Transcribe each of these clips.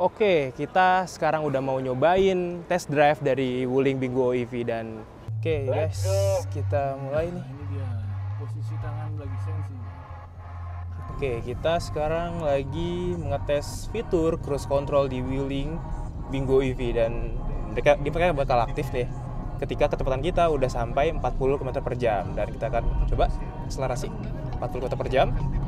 Oke, kita sekarang udah mau nyobain test drive dari Wuling Bingo EV dan oke guys, kita mulai nih. Ini dia posisi tangan lagi sensi. Oke, kita sekarang lagi mengetes fitur cruise control di Wuling Bingo EV dan mereka bakal aktif deh ketika kecepatan kita udah sampai 40 km per jam dan kita akan coba akselerasi 40 km per jam.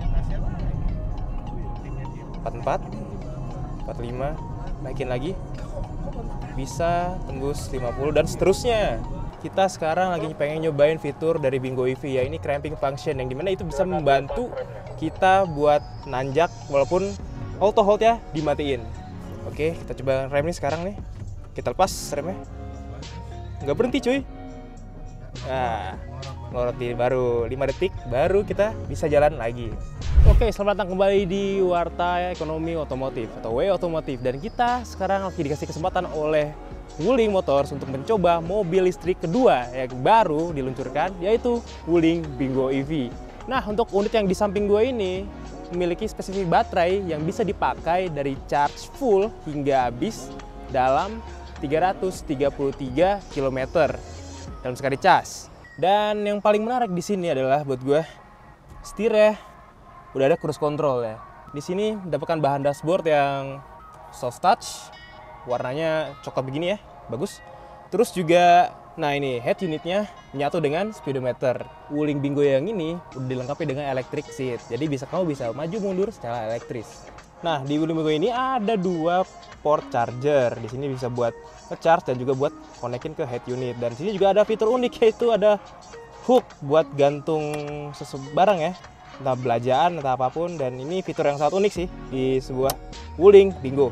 44 45, naikin lagi, bisa tembus 50 dan seterusnya. Kita sekarang lagi pengen nyobain fitur dari Bingo EV, ya ini cramping function, yang dimana itu bisa membantu kita buat nanjak walaupun auto hold ya dimatiin. Oke, kita coba rem nih sekarang nih, kita lepas remnya, nggak berhenti cuy. Nah, ngoroti baru 5 detik, baru kita bisa jalan lagi. Oke, selamat datang kembali di Warta Ekonomi Otomotif atau W Otomotif. Dan kita sekarang lagi dikasih kesempatan oleh Wuling Motors untuk mencoba mobil listrik kedua yang baru diluncurkan, yaitu Wuling Bingo EV. Nah, untuk unit yang di samping gue ini memiliki spesifik baterai yang bisa dipakai dari charge full hingga habis dalam 333 km dalam sekali cas. Dan yang paling menarik di sini adalah buat gue setirnya udah ada cruise control ya. Di sini mendapatkan bahan dashboard yang soft touch, warnanya coklat begini ya, bagus. Terus juga, nah ini head unitnya menyatu dengan speedometer. Wuling Bingo yang ini udah dilengkapi dengan electric seat, jadi kamu bisa maju mundur secara elektris. Nah, di Wuling Bingo ini ada 2 port charger. Di sini bisa buat nge-charge dan juga buat konekin ke head unit. Dan di sini juga ada fitur unik, yaitu ada hook buat gantung barang ya, entah belanjaan atau apapun. Dan ini fitur yang sangat unik sih di sebuah Wuling Bingo.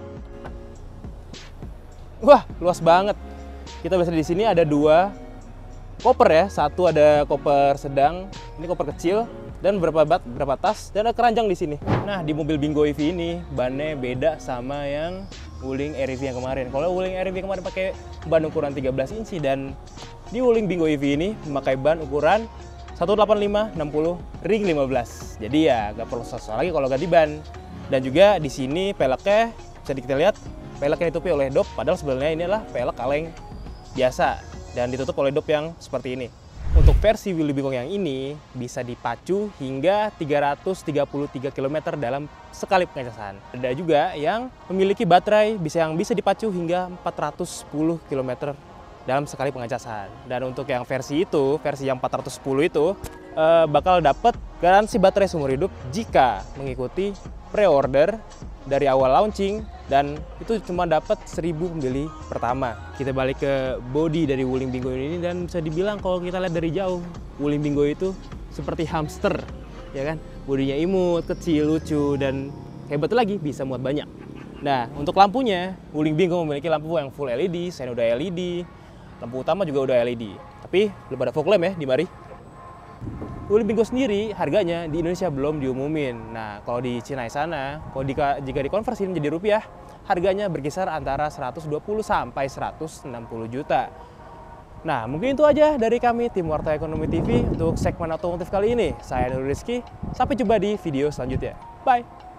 Wah, luas banget. Kita bisa di sini ada 2 koper ya. Satu ada koper sedang, ini koper kecil, dan berapa tas, dan ada keranjang di sini. Nah, di mobil Bingo EV ini bannya beda sama yang Wuling REV yang kemarin. Kalau Wuling REV yang kemarin pakai ban ukuran 13 inci, dan di Wuling Bingo EV ini memakai ban ukuran 185/60 ring 15. Jadi ya nggak perlu susah lagi kalau ganti ban. Dan juga di sini peleknya bisa kita lihat, peleknya ditutupi oleh dop, padahal sebenarnya ini adalah pelek kaleng biasa dan ditutup oleh dop yang seperti ini. Untuk versi Wuling Bingo yang ini bisa dipacu hingga 333 km dalam sekali pengecasan. Ada juga yang memiliki baterai yang bisa dipacu hingga 410 km dalam sekali pengecasan. Dan untuk yang versi yang 410 itu bakal dapat garansi baterai seumur hidup jika mengikuti pre-order dari awal launching, dan itu cuma dapat 1000 pembeli pertama. Kita balik ke body dari Wuling Bingo ini, dan bisa dibilang kalau kita lihat dari jauh, Wuling Bingo itu seperti hamster, ya kan? Bodinya imut, kecil, lucu, dan hebat lagi bisa muat banyak. Nah, untuk lampunya, Wuling Bingo memiliki lampu yang full LED, sen udah LED, lampu utama juga udah LED. Tapi belum ada fog lamp ya di mari. Wuling Bingo sendiri harganya di Indonesia belum diumumin. Nah, kalau di Cina sana, jika dikonversi menjadi rupiah, harganya berkisar antara 120 sampai 160 juta. Nah, mungkin itu aja dari kami tim Warta Ekonomi TV untuk segmen otomotif kali ini. Saya Nurul Rizky, sampai jumpa di video selanjutnya. Bye!